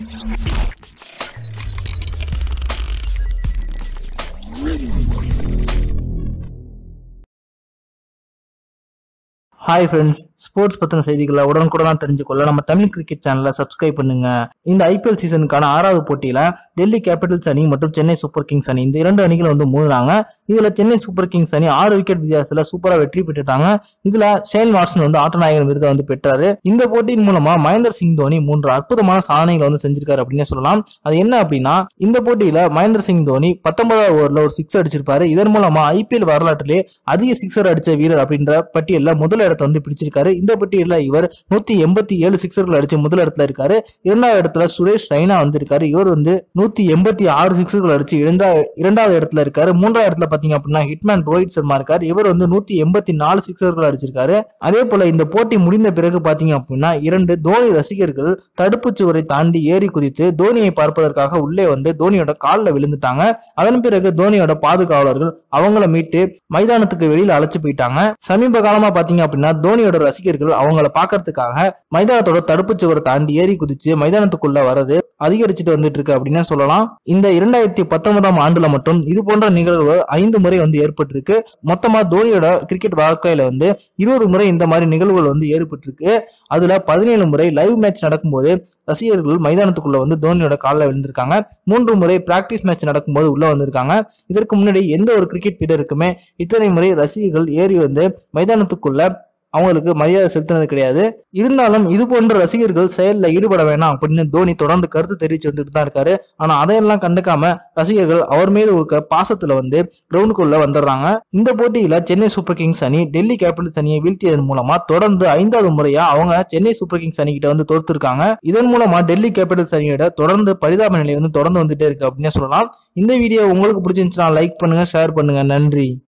Hi friends, sports பத்தின செய்திகளை உடனுக்குடன் தெரிஞ்சுக்கொள்ள நம்ம தமிழ் கிரிக்கெட் சேனலை சப்ஸ்கிரைப் பண்ணுங்க. இந்த ஐபிஎல் சீசனுக்கான 6வது போட்டியில டெல்லி கேபிட்டல்ஸ் அணி மற்றும் சென்னை சூப்பர் கிங்ஸ் அணி இந்த 2 அணிகள் மோதுறாங்க. இதுல சென்னை சூப்பர் கிங்ஸ் அணி 6 விக்கெட் வித்தியாசத்துல சூப்பரா வெற்றி பெற்றுட்டாங்க. இதுல ஷேன் வாட்சன் ஆட்டநாயகன் விருதை பெற்றாரு. இந்த போட்டியின் மூலமா மகேந்திர சிங் தோனி 3 அற்புதமான சாதனைகளை செஞ்சிருக்காரு அப்படின்னு சொல்லலாம். அது என்ன அப்படின்னா, இந்த போட்டியில மகேந்திர சிங் தோனி 19வது ஓவர்ல ஒரு 6 அடிச்சிருப்பாரு. இதன் மூலமா ஐபிஎல் வரலாற்றிலே அதிக 6 அடிச்ச வீரர் அப்படின்ற பட்டியல்ல முதல் இடத்தை பிடிச்சிருக்காரு. இந்த பட்டியல்ல இவர் 187 சிக்ஸர்கள் அடிச்சு முதல் இடத்துல இருக்காரு. 2வது இடத்துல சுரேஷ் ரெய்னா இருக்காரு. இவர் 186 சிக்ஸர்கள் அடிச்சு 2வது இடத்துல இருக்காரு. 3வது இடத்துல பாத்தீங்க அப்படின்னா ஹிட்மேன் ரோஹித் சர்மா இருக்காரு. இவர் 184 சிக்ஸர்கள் அடிச்சிருக்காரு. அதே போல இந்த போட்டி முடிந்த பிறகு பாத்தீங்க அப்படின்னா 2 தோனி ரசிகர்கள் தடுப்பு சுவரை தாண்டி ஏறி குதித்து தோனியை பார்ப்பதற்காக உள்ளே தோனியோட காலில் விழுந்துட்டாங்க. அதன் பிறகு தோனியோட பாதுகாவலர்கள் அவங்கள மீட்டு மைதானத்துக்கு வெளியில அழைச்சு போயிட்டாங்க. சமீப காலமா பாத்தீங்க அப்படின்னா தோனியோட ரசிகர்கள் அவங்கள பாக்கிறதுக்காக மைதானத்தோட தடுப்பு சுவரை தாண்டி ஏறி குதிச்சு மைதானத்துக்குள்ள வரது அதிகரிச்சுட்டு வந்துட்டு இருக்கு அப்படின்னு சொல்லலாம். இந்த 2019ஆம் ஆண்டுல மட்டும் இது போன்ற நிகழ்வு 5 முறை ஏற்பட்டிருக்கு. மொத்தமா தோனியோட கிரிக்கெட் வாழ்க்கையில 20 முறை இந்த மாதிரி நிகழ்வுகள் ஏற்பட்டிருக்கு. அதுல 17 முறை லைவ் மேட்ச் நடக்கும்போது ரசிகர்கள் மைதானத்துக்குள்ள தோனியோட காலில் விழுந்திருக்காங்க. 3 முறை பிராக்டிஸ் மேட்ச் நடக்கும்போது உள்ள வந்திருக்காங்க. இதற்கு முன்னாடி எந்த ஒரு கிரிக்கெட் வீரருக்குமே இத்தனை முறை ரசிகர்கள் ஏறி மைதானத்துக்குள்ள அவங்களுக்கு மரியாதை செலுத்தினது கிடையாது. இருந்தாலும் இது போன்ற ரசிகர்கள் செயல்ல ஈடுபட வேணாம் அப்படின்னு தோனி தொடர்ந்து கருத்து தெரிவிச்சு வந்துட்டு தான் இருக்காரு. ஆனா அதையெல்லாம் கண்டுக்காம ரசிகர்கள் அவர் மீது இருக்க பாசத்துல கிரவுண்டுக்குள்ள வந்துடுறாங்க. இந்த போட்டியில சென்னை சூப்பர் கிங்ஸ் அணி டெல்லி கேபிட்டல்ஸ் அணியை வீழ்த்தியதன் மூலமா தொடர்ந்து 5வது முறையா அவங்க சென்னை சூப்பர் கிங்ஸ் அணி கிட்ட தோர்த்திருக்காங்க. இதன் மூலமா டெல்லி கேபிட்டல்ஸ் அணியோட தொடர்ந்து பரிதாப நிலை தொடர்ந்து வந்துட்டே இருக்கு அப்படின்னு சொல்லலாம். இந்த வீடியோ உங்களுக்கு பிடிச்சிருந்துச்சுன்னா லைக் பண்ணுங்க, ஷேர் பண்ணுங்க. நன்றி.